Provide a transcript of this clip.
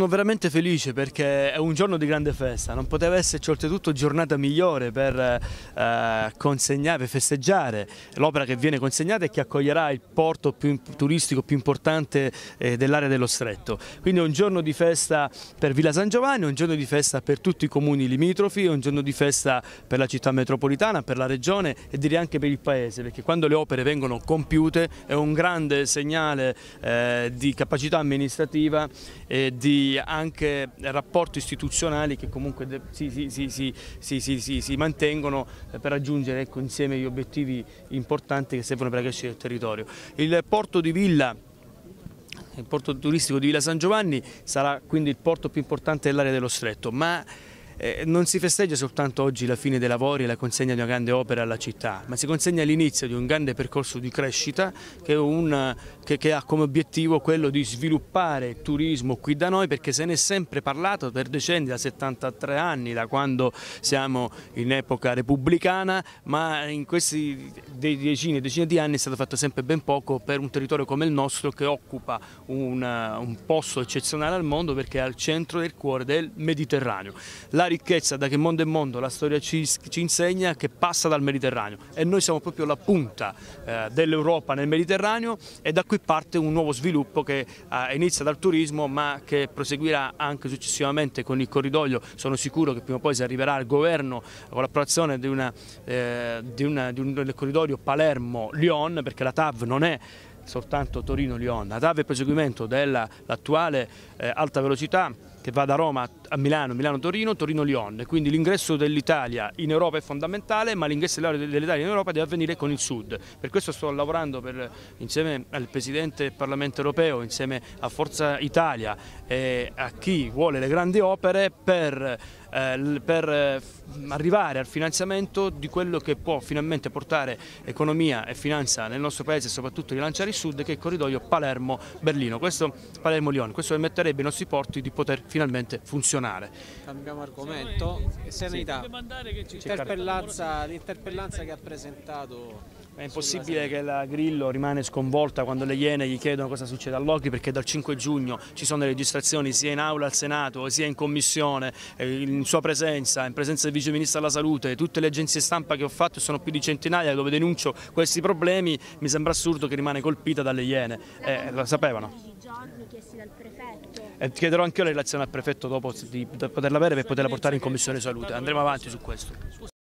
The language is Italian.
Sono veramente felice perché è un giorno di grande festa, non poteva esserci oltretutto giornata migliore per consegnare, per festeggiare l'opera che viene consegnata e che accoglierà il porto turistico più importante dell'area dello Stretto. Quindi è un giorno di festa per Villa San Giovanni, un giorno di festa per tutti i comuni limitrofi, un giorno di festa per la città metropolitana, per la regione e direi anche per il paese, perché quando le opere vengono compiute è un grande segnale di capacità amministrativa e di anche rapporti istituzionali che comunque si mantengono per raggiungere insieme gli obiettivi importanti che servono per la crescita del territorio. Il porto turistico di Villa San Giovanni sarà quindi il porto più importante dell'area dello Stretto, ma non si festeggia soltanto oggi la fine dei lavori e la consegna di una grande opera alla città, ma si consegna l'inizio di un grande percorso di crescita che ha come obiettivo quello di sviluppare il turismo qui da noi, perché se ne è sempre parlato per decenni, da 73 anni, da quando siamo in epoca repubblicana, ma in questi decine e decine di anni è stato fatto sempre ben poco per un territorio come il nostro, che occupa un posto eccezionale al mondo perché è al centro del cuore del Mediterraneo. La ricchezza da che mondo è mondo, la storia ci insegna che passa dal Mediterraneo e noi siamo proprio la punta dell'Europa nel Mediterraneo, e da qui parte un nuovo sviluppo che inizia dal turismo ma che proseguirà anche successivamente con il corridoio. Sono sicuro che prima o poi si arriverà al governo con l'approvazione del corridoio Palermo-Lione, perché la TAV non è soltanto Torino-Lione, la TAV è il proseguimento dell'attuale alta velocità che va da Roma a Milano, Milano-Torino, Torino-Lione. Quindi l'ingresso dell'Italia in Europa è fondamentale, ma l'ingresso dell'Italia in Europa deve avvenire con il Sud. Per questo sto lavorando insieme al Presidente del Parlamento europeo, insieme a Forza Italia e a chi vuole le grandi opere per arrivare al finanziamento di quello che può finalmente portare economia e finanza nel nostro paese e soprattutto rilanciare il Sud, che è il corridoio Palermo-Berlino, questo Palermo-Lione. Questo permetterebbe ai nostri porti di poter finalmente funzionare. Cambiamo argomento, sanità, l'interpellanza che ha presentato. È impossibile che la Grillo rimane sconvolta quando le Iene gli chiedono cosa succede all'Ocri, perché dal 5 giugno ci sono registrazioni sia in aula al Senato sia in commissione, in sua presenza, in presenza del Vice Ministro della Salute, tutte le agenzie stampa che ho fatto, sono più di centinaia, dove denuncio questi problemi. Mi sembra assurdo che rimane colpita dalle Iene, lo sapevano. Chiederò anche io la relazione al prefetto dopo di poterla avere per poterla portare in Commissione Salute. Andremo avanti su questo.